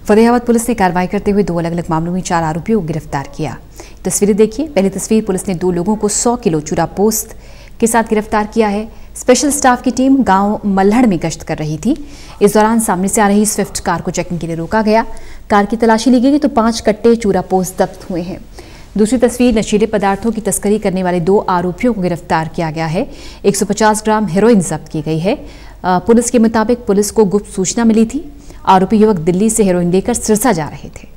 Fatehabad police ने कार्रवाई करते हुए 2 अलग-अलग मामलों में 4 आरोपियों को गिरफ्तार किया। तस्वीरें देखिए। पहली तस्वीर, पुलिस ने 2 लोगों को 100 किलो चूरा पोस्त के साथ गिरफ्तार किया है। स्पेशल स्टाफ की टीम गांव मल्हड़ में गश्त कर रही थी। इस दौरान सामने से आ रही स्विफ्ट कार को चेकिंग के लिए रोका गया। कार की तलाशी ली गई तो 5 कट्टे चूरा पोस्त जब्त हुए हैं। दूसरी तस्वीर, नशीले पदार्थों की तस्करी करने वाले 2 आरोपियों को गिरफ्तार किया गया है। 150 ग्राम हेरोइन जब्त की गई है। पुलिस के मुताबिक पुलिस को गुप्त सूचना मिली थी। आरोपी युवक दिल्ली से हेरोइन लेकर सिरसा जा रहे थे।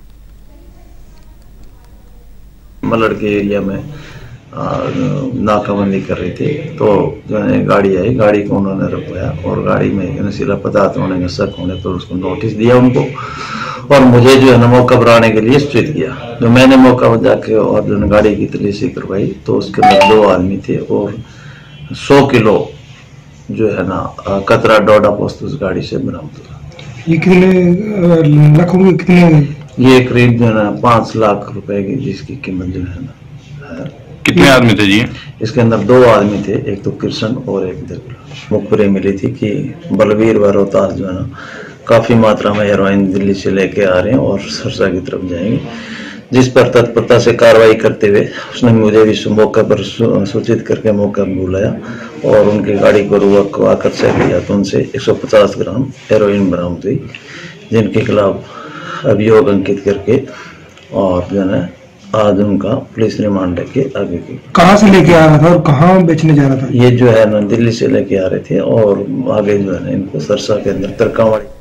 मलड़ के एरिया में नाकाबंदी कर रही थी तो जो है गाड़ी आई, गाड़ी को उन्होंने रुकवाया और गाड़ी में नशीला पदार्थ होने का शक होने पर उसको नोटिस दिया उनको और मुझे जो है ना मौका पर आने के लिए सूचित किया। जो मैंने मौका पर जाके और जो है गाड़ी की तलाशी करवाई तो उसके अंदर 2 आदमी थे और 100 किलो जो है ना कतरा डोडा पोस्त उस गाड़ी से बरामद हुआ। ये कितने लाखों में, कितने? ये करीब जो है ना 5 लाख रुपए की जिसकी कीमत जो है ना। कितने आदमी थे जी? इसके अंदर 2 आदमी थे, एक तो कृष्ण और एक दरगुला। मुखबरी मिली थी कि बलवीर व रोहतास जो है ना काफी मात्रा में हेरोइन दिल्ली से लेके आ रहे हैं और सिरसा की तरफ जाएंगे, जिस पर तत्परता से कार्रवाई करते हुए उसने मुझे भी मौके पर सूचित करके मौका पर बुलाया और उनकी गाड़ी को रुकवा कर चेक किया तो उनसे 150 ग्राम हेरोइन बरामद हुई, जिनके खिलाफ अभियोग अंकित करके और जो है आज उनका पुलिस रिमांड लेके आगे की। कहाँ से लेके आ रहा था और कहाँ बेचने जा रहा था? ये जो है ना दिल्ली से लेके आ रहे थे और आगे जो है ना इनको सिरसा के अंदर तरकावाड़ी